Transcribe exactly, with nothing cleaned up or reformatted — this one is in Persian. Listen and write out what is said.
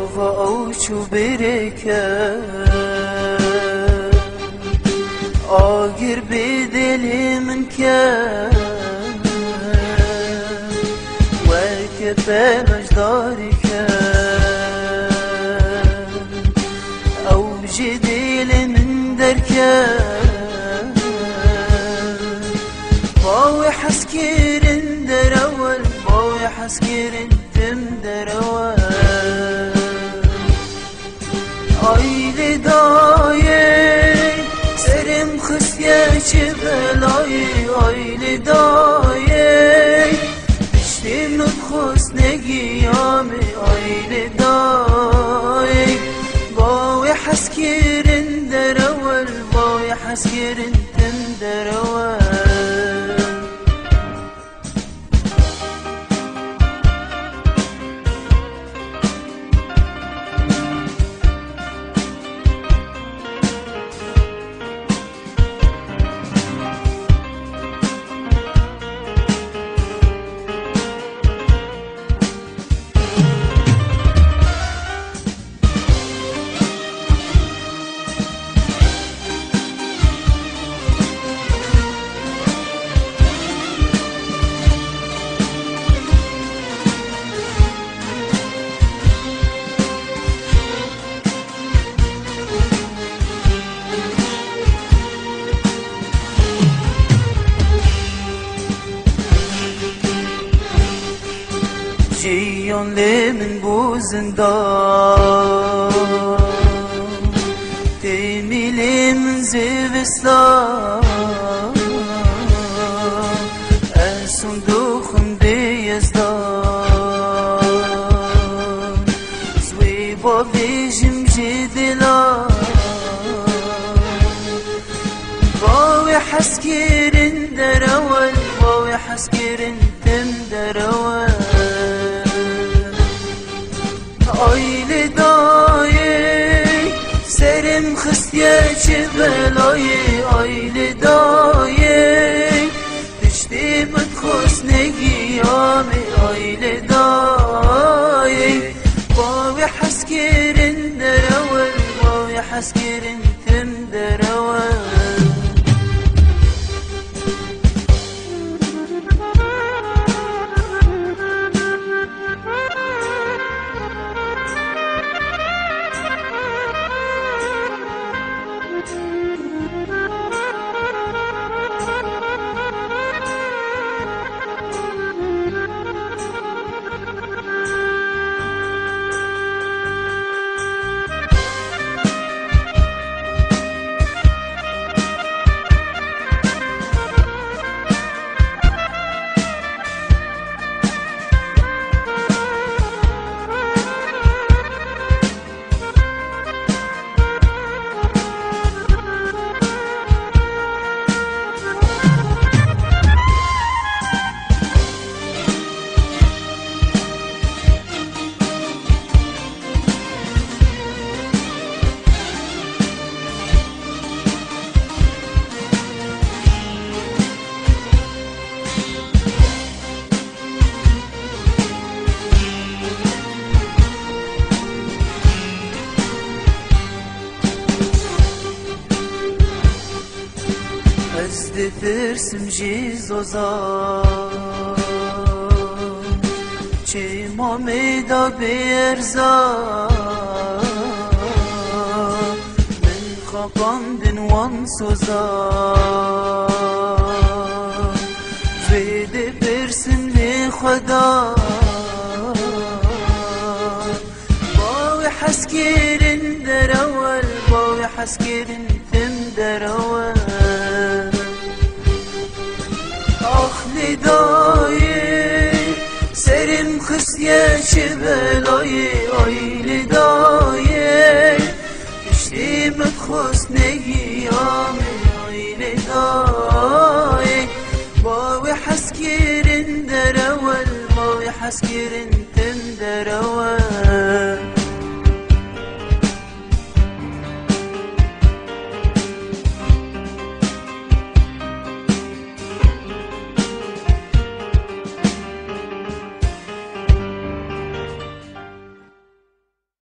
آوا او چو برکه آگر به دل من که وکه به مجداری که اوج دل من درکه باوی حس کرن در اول باوی حس کرن تم در اول آیل دایه سرم خسیه چه بلایی آیل دایه پشتیم نخست نگیامه آیل دایه باوی حس کرن در اول باوی حس کرن تم در اول جیان من بو زندان تیمیل من زیوستان اسون دوخم دیزدان زوی با بیجم جدلان باوی حس کرن در اول باوی حس کرن تم در اول آیل دایه سرم خستیه چه بلایه آیل دایه پشتیم خست نگیامه آیل دایه باوی حس کرن در اول باوی حس کرن تم در اول از دفرسم جیزوزان چه مامیدا بیرزان من خاقاندن وان سوزان زی دفرسم لی خدا باوی حس کرن در اول باوی حس کرن تم در اول آخلی دایه سرم خستیه چه بلایه آیل دایه پشتیم خست نگیامه آیل دایه باوی حس کرن در اول باوی حس کرن